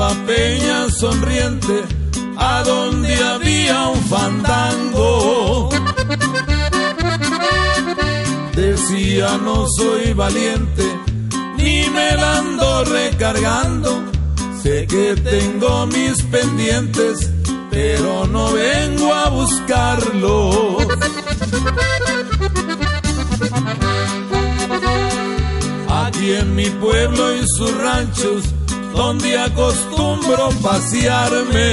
la peña sonriente, a donde había un fandango. Decía no soy valiente, ni me la ando recargando. Sé que tengo mis pendientes, pero no vengo a buscarlos. Aquí en mi pueblo y sus ranchos, donde acostumbro pasearme,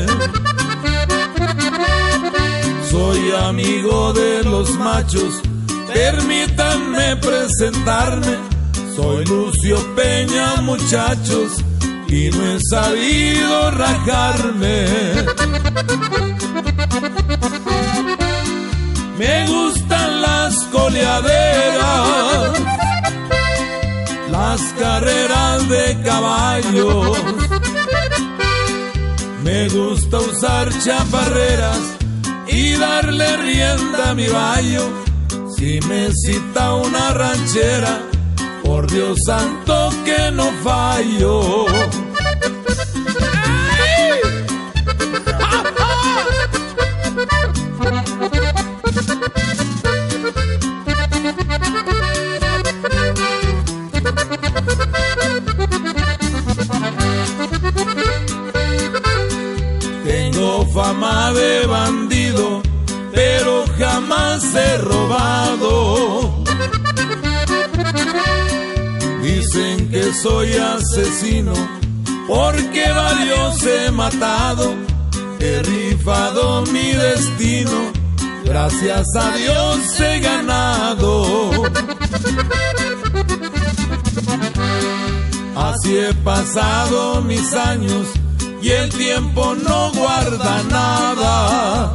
soy amigo de los machos, permítanme presentarme. Soy Lucio Peña, muchachos, y no he sabido rajarme. Me gustan las coleaderas, las carreras de caballos. Me gusta usar chaparreras y darle rienda a mi bayo. Si me cita una ranchera, por Dios santo que no fallo. Tengo fama de bandido, pero jamás he robado. Dicen que soy asesino, porque varios he matado. He rifado mi destino, gracias a Dios he ganado. Así he pasado mis años, y el tiempo no guarda nada.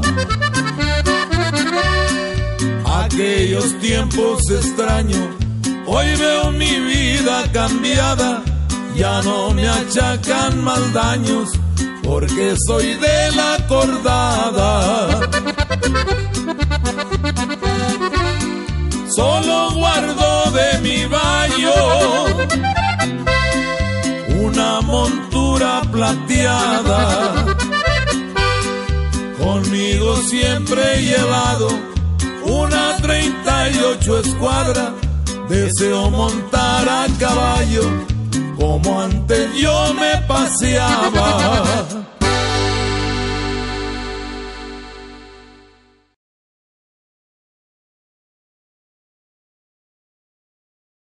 Aquellos tiempos extraño, hoy veo mi vida cambiada. Ya no me achacan más daños, porque soy de la cordada. Solo guardo de mi bayo una montura plateada. Conmigo siempre he llevado una 38 escuadra. Deseo montar a caballo como antes yo me paseaba.